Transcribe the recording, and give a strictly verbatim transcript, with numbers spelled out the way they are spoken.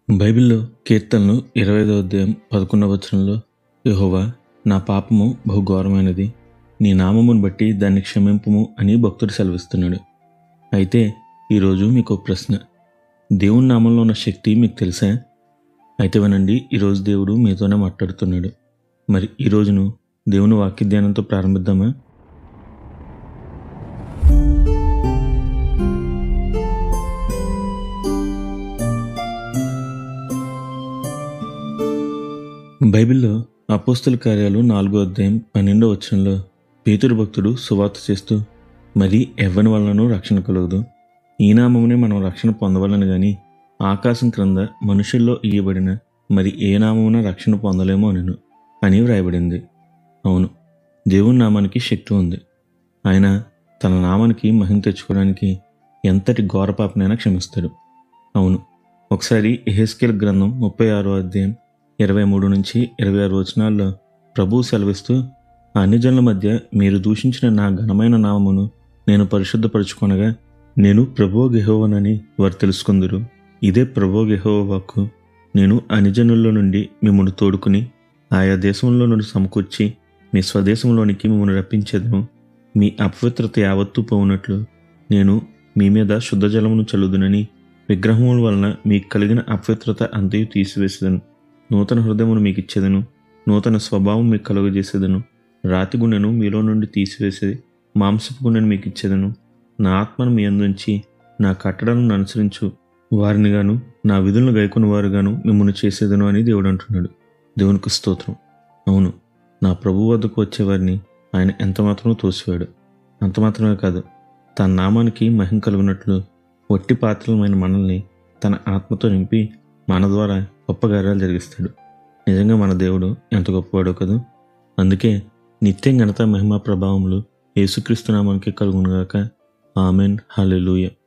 బైబిల్లో కీర్తనలు ఇరవై ఐదవ అధ్యాయం పదకొండవ వచనంలో, యెహోవా, నా పాపము బహుఘోరమైనది, నీ నామమును బట్టి దాన్ని క్షమింపుము అని భక్తుడు సెలవిస్తున్నాడు. అయితే ఈరోజు మీకు ఒక ప్రశ్న. దేవుని నామంలో ఉన్న శక్తి మీకు తెలుసా? అయితే వినండి, ఈరోజు దేవుడు మీతోనే మాట్లాడుతున్నాడు. మరి ఈ రోజును దేవుని వాక్య ధ్యానంతో ప్రారంభిద్దామా? బైబిల్లో అపోస్తల కార్యాలు నాలుగో అధ్యాయం పన్నెండో వచనంలో పేతురు భక్తుడు సువార్త చేస్తూ, మరి ఎవ్వని వలనను రక్షణ కలగదు, ఈ నామమునే మనం రక్షణ పొందవలను గాని ఆకాశం క్రింద మనుషుల్లో ఇయ్యబడిన మరి ఏ నామమున రక్షణ పొందలేమో అనెను అని వ్రాయబడింది. అవును, దేవుని నామానికి శక్తి ఉంది. ఆయన తన నామానికి మహిమ తెచ్చుకోవడానికి ఎంతటి ఘోర పాపనైనా క్షమిస్తాడు. అవును, ఒకసారి యెహెజ్కేలు గ్రంథం ముప్పై ఆరో అధ్యాయం ఇరవై మూడు నుంచి ఇరవై ఆరు వచనాల్లో ప్రభువు సెలవిస్తూ, ఆ అన్యజనుల మధ్య మీరు దూషించిన నా ఘనమైన నామమును నేను పరిశుద్ధపరచుకొనగా నేను ప్రభువు యెహోవానని వారు తెలుసుకుందురు. ఇదే ప్రభువు యెహోవా వాక్కు. నేను అన్యజనుల్లో నుండి మిమ్మల్ని తోడుకుని ఆయా దేశంలో నుండి సమకూర్చి మీ స్వదేశంలోనికి మిమ్మల్ని రప్పించేదను. మీ అపవిత్రత యావత్తు పోవునట్లు నేను మీ మీద శుద్ధ జలమును చల్లుదునని విగ్రహముల వలన మీకు కలిగిన అపవిత్రత అంతయు తీసివేసేదను. నూతన హృదయమును మీకు ఇచ్చేదను, నూతన స్వభావం మీకు కలుగజేసేదను. రాతి గుండెను మీలో నుండి తీసివేసేది మాంసపు గుండెను మీకు ఇచ్చేదను. నా ఆత్మను మీ అందుంచి నా కట్టడలను అనుసరించు వారిని గాను నా విధులను గైకొని వారుగాను మిమ్మల్ని చేసేదను అని దేవుడు అంటున్నాడు. దేవునికి స్తోత్రం. అవును, నా ప్రభు వద్దకు వచ్చేవారిని ఆయన ఎంతమాత్రమూ తోసివాడు. అంత మాత్రమే కాదు, తన నామానికి మహిమ కలుగునట్లు వట్టి పాత్రలమైన మనల్ని తన ఆత్మతో నింపి మన ద్వారా గొప్ప కార్యాలు జరిగిస్తాడు. నిజంగా మన దేవుడు ఎంత గొప్పవాడో కదా. అందుకే నిత్యం ఘనత మహిమ ప్రభావములు యేసుక్రీస్తు నామానికి కలుగునుగాక. ఆమెన్. హల్లెలూయా.